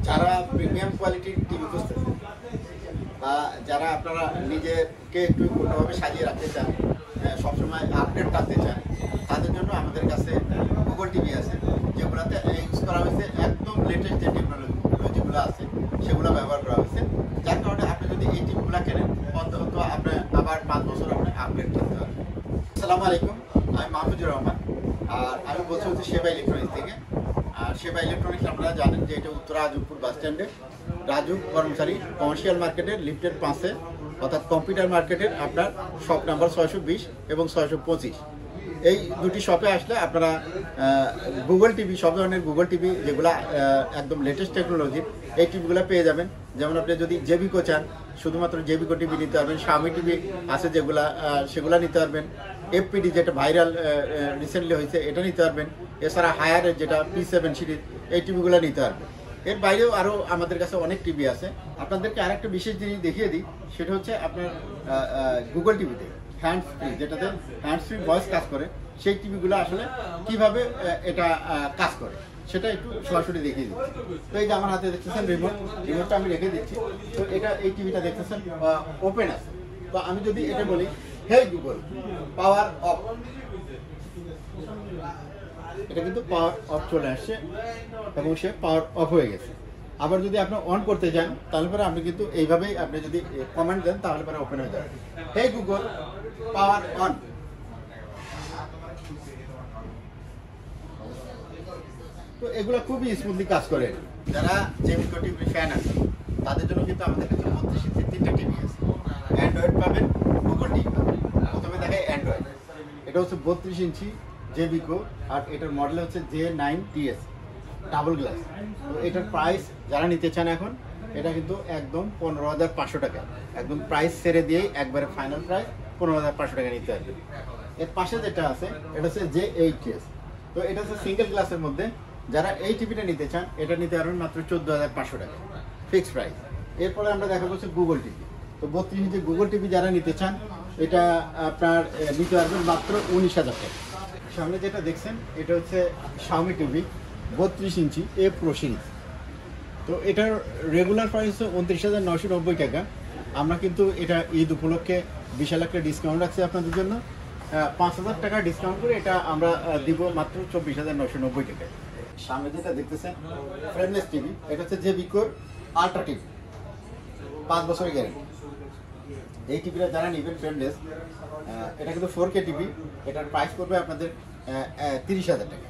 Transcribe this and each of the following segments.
যারা প্রিমিয়াম কোয়ালিটির টিভি খুঁজতেছেন বা যারা আপনারা নিজেকে একটু কোনোভাবে সাজিয়ে রাখতে চান, সবসময় আপডেট রাখতে চান, তাদের জন্য আমাদের কাছে গুগল টিভি আছে, যেগুলোতে ইউজ করা হয়েছে একদম লেটেস্ট যে টেকনোলজিগুলো আছে সেগুলো ব্যবহার করা হয়েছে। যার কারণে আপনি যদি এই টিভিগুলো কেনেন অন্তত আপনার আবার 5 বছর আপনি আপডেট থাকতে পারবেন। আসসালামু আলাইকুম, আমি মাহফুজুর রহমান, আর আমি বলছি হচ্ছে সেবা ইলেকট্রনিক্স থেকে। আর সেবা ইলেকট্রনিক্স আপনারা জানেন যে এটা উত্তরা আজমপুর বাস স্ট্যান্ডে রাজু কর্মচারী কমার্শিয়াল মার্কেটের লিফটের 5-এ, অর্থাৎ কম্পিউটার মার্কেটের আপনার শপ নাম্বার 620 এবং 625। এই দুটি শপে আসলে আপনারা গুগল টিভি, সব ধরনের গুগল টিভি যেগুলো একদম লেটেস্ট টেকনোলজির, এই টিভিগুলো পেয়ে যাবেন। যেমন আপনি যদি জেবিকো চান, শুধুমাত্র জেবিকো টিভি নিতে পারবেন। শাওমি টিভি আছে যেগুলা, সেগুলো নিতে পারবেন। এফপিডি যেটা ভাইরাল রিসেন্টলি হয়েছে এটা নিতে পারবেন। এছাড়া হায়ারের যেটা P7 সিরিজ, এই টিভিগুলো নিতে পারবেন। এর বাইরেও আরও আমাদের কাছে অনেক টিভি আছে। আপনাদেরকে আরেকটা বিশেষ জিনিস দেখিয়ে দিই, সেটা হচ্ছে আপনার গুগল টিভিতে হ্যান্ডস ফ্রি, যেটাতে হ্যান্ডস ফ্রি ভয়েস কাজ করে, সেই টিভিগুলো আসলে কিভাবে এটা কাজ করে সেটা একটু সরাসরি দেখিয়ে দিচ্ছি। তো এই যে আমার হাতে দেখতেছেন রিমোটটা আমি রেখে দিচ্ছি। তো এটা এই টিভিটা দেখতেছেন ওপেন আছে। তো আমি যদি এটা বলি, হে গুগল পাওয়ার অফ, এটা কিন্তু পাওয়ার অফ চলে আসছে এবং সে পাওয়ার অফ হয়ে গেছে। আবার যদি আপনি অন করতে যান তাহলে পরে আপনি কিন্তু এইভাবেই আপনি যদি কমান্ড দেন তাহলে পরে ওপেন হয়ে যাবে। Hey Google power on. তো এগুলো খুবই স্মুথলি কাজ করে। যারা জেমিকো টিভি ফ্যান আছে তাদের জন্য কিন্তু আমাদের কাছে 32 ইঞ্চির 3টা টিভি আছে। অ্যান্ড্রয়েড পাবেন, গুগল টিভি পাবেন। প্রথমে দেখায় অ্যান্ড্রয়েড, এটা হচ্ছে 32 ইঞ্চি জেবিকো, আর এটার মডেল হচ্ছে J9TS ডাবল গ্লাস। তো এটার প্রাইস যারা নিতে চান এখন, এটা কিন্তু একদম 15,500 টাকা, একদম প্রাইস ছেড়ে দিয়েই একবারে ফাইনাল প্রাইস 15,500 টাকা নিতে পারবেন। এর পাশে যেটা আছে এটা হচ্ছে J8TS। তো এটা হচ্ছে সিঙ্গেল গ্লাসের মধ্যে। যারা এই টিভিটা নিতে চান এটা নিতে পারবেন মাত্র 14,500 টাকা ফিক্সড প্রাইস। এরপরে আমরা দেখা যাচ্ছে গুগল টিভি। তো 32 ইঞ্চি গুগল টিভি যারা নিতে চান এটা আপনার নিতে পারবেন মাত্র 19,000 টাকা। সামনে যেটা দেখছেন এটা হচ্ছে Xiaomi TV 32 inch A pro series. তো এটার রেগুলার প্রাইস হচ্ছে 29,990 টাকা। আমরা কিন্তু এটা ঈদ উপলক্ষে বিশাল একটা ডিসকাউন্ট রাখছি আপনাদের জন্য। 5,000 টাকা ডিসকাউন্ট করে এটা আমরা দিব মাত্র 24,990 টাকায়। সামনে যেটা দেখতেছেন ফ্রেমলেস টিভি, এটা হচ্ছে জেবিকোর আল্ট্রা টিভি, 5 বছরের গ্যারেন্টি। এই টিভিটা যারা নেবেন ফ্রেমলেস, এটা কিন্তু 4K টিভি, এটার প্রাইস করবে আপনাদের 30,000 টাকা।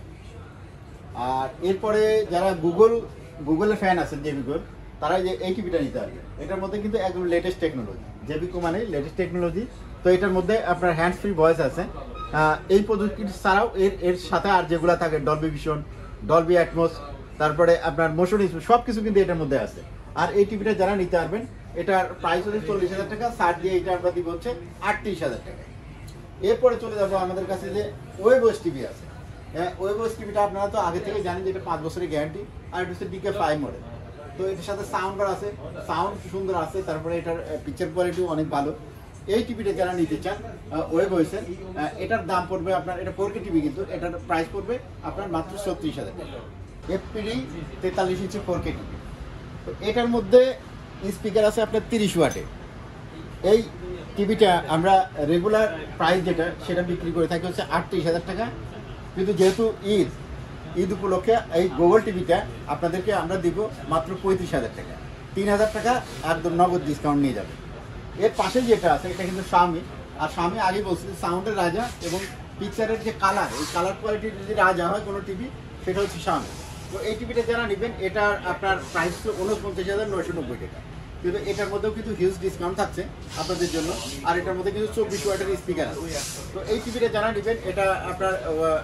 আর এরপরে যারা গুগলের ফ্যান আছেন জেবিকোর, তারা এই টিভিটা নিতে পারবে। এটার মধ্যে কিন্তু একদম লেটেস্ট টেকনোলজি, জেবিকো মানে লেটেস্ট টেকনোলজি। তো এটার মধ্যে আপনার হ্যান্ডস ফ্রি ভয়েস আছে। এই প্রযুক্তি ছাড়াও এর সাথে আর যেগুলো থাকে ডলবি ভিশন, ডলবি অ্যাটমস, তারপরে আপনার মোশন সব কিছু কিন্তু এটার মধ্যে আছে। আর এই টিভিটা যারা নিতে পারবেন এটার প্রাইস হচ্ছে 40,000 টাকা, ছাড় দিয়ে এটা আমরা দিব হচ্ছে 38,000 টাকা। এরপরে চলে যাবো আমাদের কাছে যে ওয়েবওস টিভি আছে। হ্যাঁ, ওয়েবওস টিভিটা আপনারা তো আগে থেকে জানেন যে এটা 5 বছরের গ্যারান্টি, আর এটা হচ্ছে DK5 মডেল। তো এটার সাথে সাউন্ড বার আছে, সাউন্ড সুন্দর আছে, তারপরে এটার পিকচার কোয়ালিটিও অনেক ভালো। এই টিভিটা যারা নিতে চান ওয়েবওসের, এটার দাম পড়বে আপনার, এটা 4K টিভি কিন্তু এটার প্রাইস পড়বে আপনার মাত্র 36,000 টাকা। FPD 43 inch 4K TV. তো এটার মধ্যে স্পিকার আছে আপনার 30 ওয়াটের। এই টিভিটা আমরা রেগুলার প্রাইস যেটা সেটা বিক্রি করে থাকি হচ্ছে 38,000 টাকা, কিন্তু যেহেতু ঈদ উপলক্ষে এই গুগল টিভিটা আপনাদেরকে আমরা দিব মাত্র 35,000 টাকা। 3,000 টাকা একদম নগদ ডিসকাউন্ট নিয়ে যাবে। এর পাশে যেটা আছে এটা কিন্তু শাওমি, আর শাওমি আগে বলছি সাউন্ডের রাজা এবং পিকচারের যে কালার, এই কালার কোয়ালিটির যদি রাজা হয় কোনো টিভি, সেটা হচ্ছে শাওমি। তো এই টিভিটা যারা নেবেন এটার আপনার প্রাইস হচ্ছে 49,990 টাকা, কিন্তু এটার মধ্যেও কিন্তু হিউজ ডিসকাউন্ট থাকছে আপনাদের জন্য। আর এটার মধ্যে কিন্তু 24 ওয়াটের স্পিকার আছে। তো এই টিভিটা যারা নেবেন এটা আপনার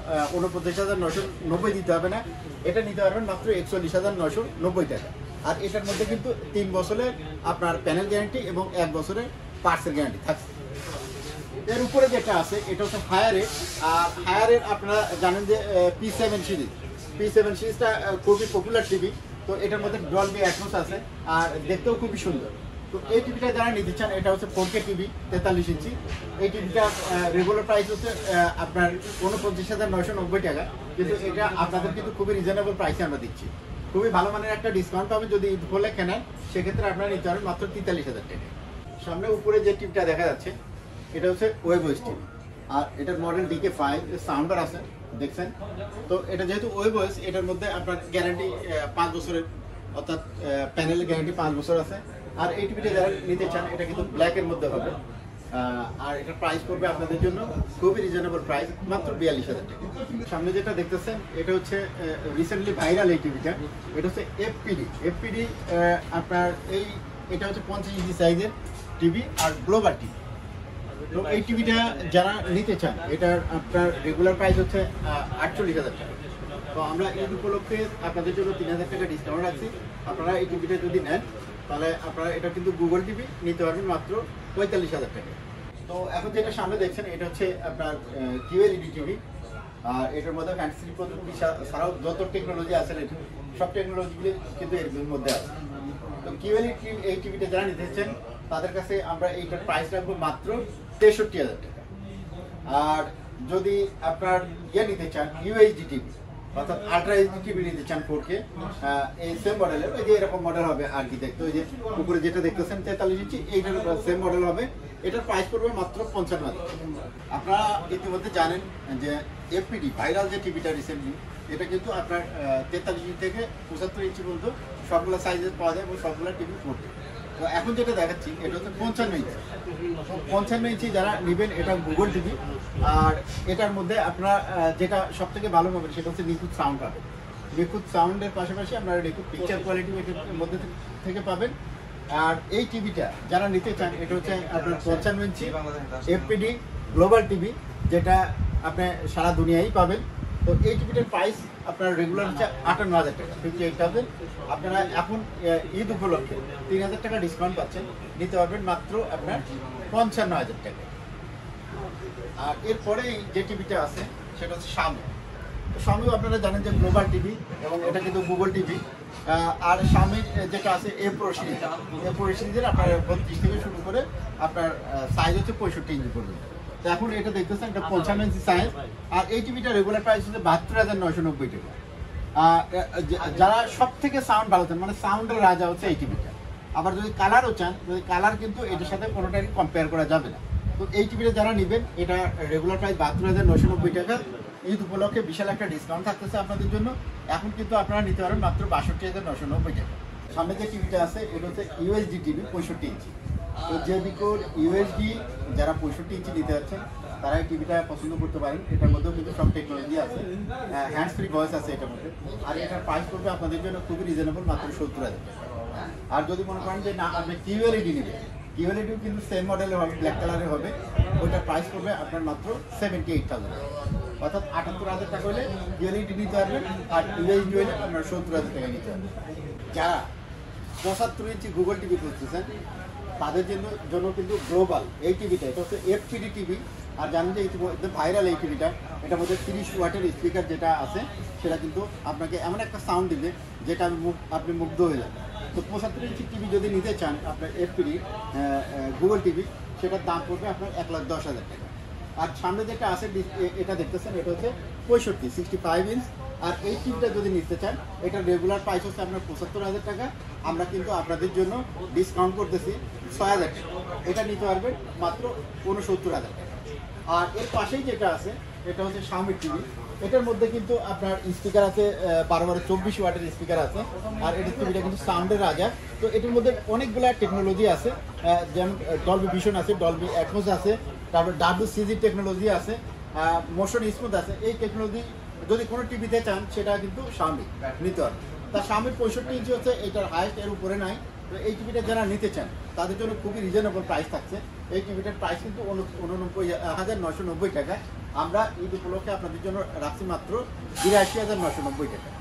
49,990 দিতে হবে না, এটা নিতে পারবেন মাত্র 41,990 টাকা। আর এটার মধ্যে কিন্তু 3 বছরের আপনার প্যানেল গ্যারান্টি এবং 1 বছরের পার্টসের গ্যারান্টি থাকছে। এর উপরে যেটা আছে এটা হচ্ছে হায়ারের। আর হায়ারের আপনারা জানেন যে P7 সিরিজটা খুবই পপুলার টিভি। তো এটার মধ্যে ডলবি অ্যাটমস আছে, আর দেখতেও খুবই সুন্দর। তো এই টিভিটা যারা নিতে চান এটা হচ্ছে 4K টিভি 43 ইঞ্চি। এই টিভিটা রেগুলার প্রাইস হচ্ছে আপনার 49,990 টাকা, কিন্তু এটা আপনাদের কিন্তু খুবই রিজনেবল প্রাইসে আমরা দিচ্ছি। খুবই ভালো মানের একটা ডিসকাউন্ট পাবেন যদি ঈদ বলে কেনেন, সেক্ষেত্রে আপনারা নিতে পারেন মাত্র 43,000 টাকা। সামনে উপরে যে টিভিটা দেখা যাচ্ছে এটা হচ্ছে ওয়েবওয়েস টিভি, আর এটার মডেল DK5 সাউন্ডার আছে দেখছেন। তো এটা যেহেতু ওয়েবওয়েস, এটার মধ্যে আপনার গ্যারান্টি 5 বছরের, অর্থাৎ প্যানেলের গ্যারান্টি 5 বছর আছে। আর এই টিভিটা যারা নিতে চান এটা কিন্তু ব্ল্যাকের মধ্যে হবে, আর এটার প্রাইস পড়বে আপনাদের জন্য খুবই রিজনেবল প্রাইস, মাত্র 42,000 টাকা। সামনে যেটা দেখতেছেন এটা হচ্ছে রিসেন্টলি ভাইরাল এই টিভিটা, এটা হচ্ছে FPD আপনার এটা হচ্ছে 50 ইঞ্চি সাইজের টিভি আর গ্লোবাল টিভি। তো এই টিভিটা যারা নিতে চান এটার আপনার রেগুলার প্রাইস হচ্ছে 48,000 টাকা। তো আমরা ঈদ উপলক্ষে আপনাদের জন্য 3,000 টাকা ডিসকাউন্ট রাখছি। আপনারা এই টিভিটা যদি নেন তাহলে আপনারা এটা কিন্তু গুগল টিভি নিতে পারবেন মাত্র 45,000 টাকা। তো এখন যেটা সামনে দেখছেন এটা হচ্ছে আপনার QLED টিভি, আর এটার মধ্যে ফ্যান্টাসি প্রযুক্তি ছাড়াও যত টেকনোলজি আছে সব টেকনোলজিগুলি কিন্তু এর মধ্যে আছে। তো QLED এই টিভিটা যারা নিতে চান তাদের কাছে আমরা এইটার প্রাইস রাখবো মাত্র 63,000 টাকা। আর যদি আপনার নিতে চান UHD টিভি, অর্থাৎ আল্ট্রা এইচডি টিভি নিতে চান 4K, এই সেম মডেলের, ওই যে এরকম মডেল হবে আর কি দেখতে, ওই যে উপরে যেটা দেখতেছেন 43 ইঞ্চি, এইটার সেম মডেল হবে। এটার প্রাইস পড়বে মাত্র 55,000। আপনারা ইতিমধ্যে জানেন যে FPD ভাইরাল যে টিভিটা রিসেন্টলি, এটা কিন্তু আপনার 43 ইঞ্চি থেকে 75 ইঞ্চি পর্যন্ত সবগুলো সাইজের পাওয়া যায় এবং সবগুলো টিভি 4K। তো এখন যেটা দেখাচ্ছি এটা হচ্ছে 55 ইঞ্চি। 55 ইঞ্চি যারা নেবেন এটা গুগল টিভি, আর এটার মধ্যে আপনারা যেটা সব থেকে ভালো পাবেন সেটা হচ্ছে নিখুঁত সাউন্ড পাবেন। নিখুঁত সাউন্ডের পাশাপাশি আপনারা নিখুঁত পিকচার কোয়ালিটি এটার মধ্যে থেকে পাবেন। আর এই টিভিটা যারা নিতে চান এটা হচ্ছে আপনার 55 ইঞ্চি FPD গ্লোবাল টিভি, যেটা আপনি সারা দুনিয়ায় পাবেন। তো এই টিভিটার প্রাইস আপনার রেগুলার হচ্ছে 58,000 টাকা, 58,000। আপনারা এখন ঈদ উপলক্ষে 3,000 টাকা ডিসকাউন্ট পাচ্ছেন, নিতে পারবেন মাত্র আপনার 55,000 টাকা। আর এরপরে যে টিভিটা আছে সেটা হচ্ছে শাওমিও আপনারা জানেন যে গ্লোবাল টিভি এবং এটা কিন্তু গুগল টিভি। আর শাওমির যেটা আছে A Pro সিরিজের আপনার 32 থেকে শুরু করে আপনার সাইজ হচ্ছে 65 ইঞ্চি পর্যন্ত। তো এখন এটা দেখতেছেন এটা 55 ইঞ্চি সাইজ, আর এই টিভিটা রেগুলার প্রাইস হচ্ছে 72,990 টাকা। যারা সব থেকে সাউন্ড ভালো চান, মানে সাউন্ডের রাজা হচ্ছে এই টিভিটা। আবার যদি কালারও চান, যদি কালার কিন্তু এটার সাথে কোনোটাই কম্পেয়ার করা যাবে না। তো এই টিভিটা যারা নেবেন এটা রেগুলার প্রাইস 72,990 টাকা। ঈদ উপলক্ষে বিশাল একটা ডিসকাউন্ট থাকতেছে আপনাদের জন্য। এখন কিন্তু আপনারা নিতে পারেন মাত্র 62,990 টাকা। সামনে যে টিভিটা আছে এটা হচ্ছে UHD টিভি 65 ইঞ্চি। তো জেবিকোর UHD যারা 65 ইঞ্চি নিতে যাচ্ছেন তারা এই টিভিটা পছন্দ করতে পারেন। এটার মধ্যেও কিন্তু সব টেকনোলজি আছে, হ্যান্ডস ফ্রি ভয়েস আছে এটার মধ্যে। আর এটার প্রাইস পড়বে আপনাদের জন্য খুবই রিজনেবল, মাত্র 70,000 টাকা। আর যদি মনে করেন যে না আপনি QLED নেবেন, QLED কিন্তু সেম মডেলের হবে, ব্ল্যাক কালারের হবে, ওইটার প্রাইস পড়বে আপনার মাত্র 78,000, অর্থাৎ 78,000 টাকা হলে QLED নিতে পারবেন। আর UHD হলে আপনার 70,000 টাকা নিতে পারবেন। যারা 75 ইঞ্চি গুগল টিভি খুঁজতেছেন তাদের জন্য কিন্তু গ্লোবাল এই টিভিটা, এটা হচ্ছে FPD টিভি। আর জানেন যে ভাইরাল এই টিভিটা, এটার মধ্যে 30 ওয়াটের স্পিকার যেটা আছে সেটা কিন্তু আপনাকে এমন একটা সাউন্ড দিবে যেটা আপনি মুগ্ধ হয়ে যাবেন। তো 75 ইঞ্চি টিভি যদি নিতে চান আপনার FPD গুগল টিভি, সেটার দাম পড়বে আপনার 1,10,000 টাকা। আর সামনে যেটা আছে এটা দেখতেছেন এটা হচ্ছে 65 ইঞ্চ। আর এই টিভিটা যদি নিতে চান এটা রেগুলার প্রাইস হচ্ছে আপনার 75,000 টাকা। আমরা কিন্তু আপনাদের জন্য ডিসকাউন্ট করতেছি 6,000 টাকা, এটা নিতে পারবেন মাত্র 69,000 টাকা। আর এর পাশেই যেটা আছে এটা হচ্ছে শাওমি টিভি। এটার মধ্যে কিন্তু আপনার স্পিকার আছে 12-24 ওয়াটের স্পিকার আছে। আর এটার টিভিটা কিন্তু সাউন্ডের রাজা। তো এটার মধ্যে অনেকগুলা টেকনোলজি আছে, যেমন ডলবি ভিশন আছে, ডলবি অ্যাটমস আছে, তারপর WCG টেকনোলজি আছে, মোশন স্মুথ আছে। এই টেকনোলজি যদি কোনো টিভিতে চান সেটা কিন্তু শাওমি নিতে হবে। তা শাওমির 65 ইঞ্চি হচ্ছে এটার হাইস্ট, এর উপরে নাই। তো এই টিভিটা যারা নিতে চান তাদের জন্য খুবই রিজনেবল প্রাইস থাকছে। এই টিভিটার প্রাইস কিন্তু 89,990 টাকা। আমরা ঈদ উপলক্ষে আপনাদের জন্য রাখছি মাত্র 82,990 টাকা।